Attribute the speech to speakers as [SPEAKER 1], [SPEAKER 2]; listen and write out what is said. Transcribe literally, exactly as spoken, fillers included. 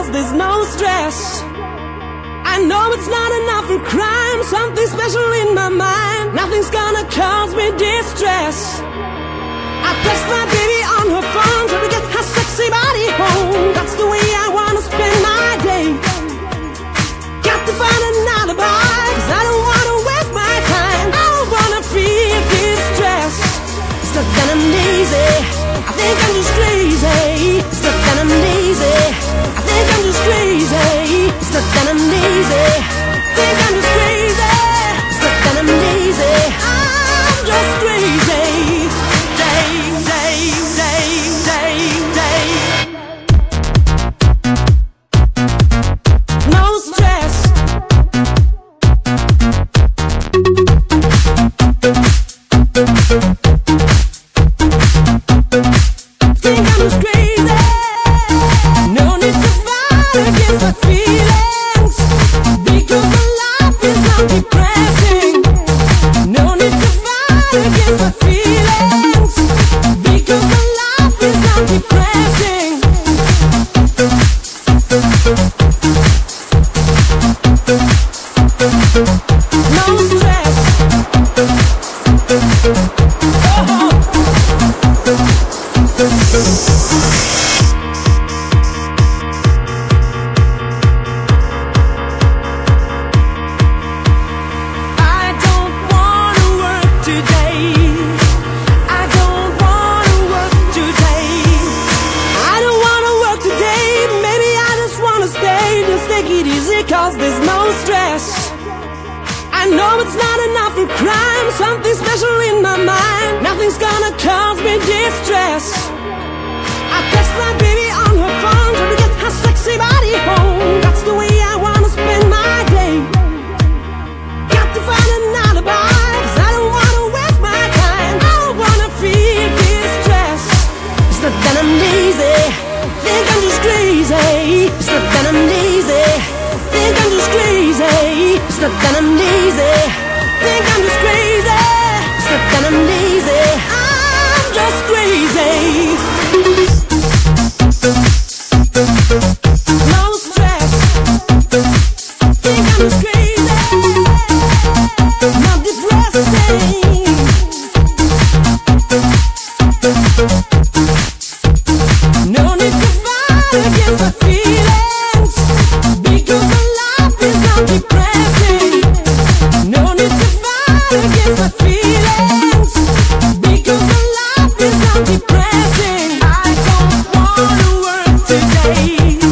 [SPEAKER 1] cause there's no stress. I know it's not enough for crime, something special in my mind. Nothing's gonna cause me distress. I text my baby on her phone, trying to get her sexy body home. That's the way I wanna spend my day. Got to find an alibi, cause I don't wanna waste my time. I don't wanna feel distress. It's not that I'm lazy, I think I'm just crazy. It's not that I'm lazy, I think I'm just crazy. It's not that I'm lazy, I think I'm just crazy. It's not that I'm lazy, I'm just crazy. Day, day, day, day, day. No stress. Think I'm just crazy. No need to fight against my feelings, because my life is not depressing. No need to fight against my feelings, because my life is not depressing. No stress. Oh. Cause there's no stress. I know it's not enough for crime, something special in my mind. Nothing's gonna cause me distress. I text my baby on her phone, trying to get her sexy body home. That's the way I wanna spend my day. Got to find an alibi, cause I don't wanna waste my time. I don't wanna feel distress. It's not that I'm lazy, think I'm just crazy. It's not that I'm lazy, think I'm just crazy. It's not that I'm lazy, think I'm just crazy. It's not that I'm lazy, I'm just crazy. No stress. Think I'm just crazy, not depressing. No need to fight against my feelings, because my life is not depressing. No need to fight against my feelings, because my life is not depressing. I don't wanna work today.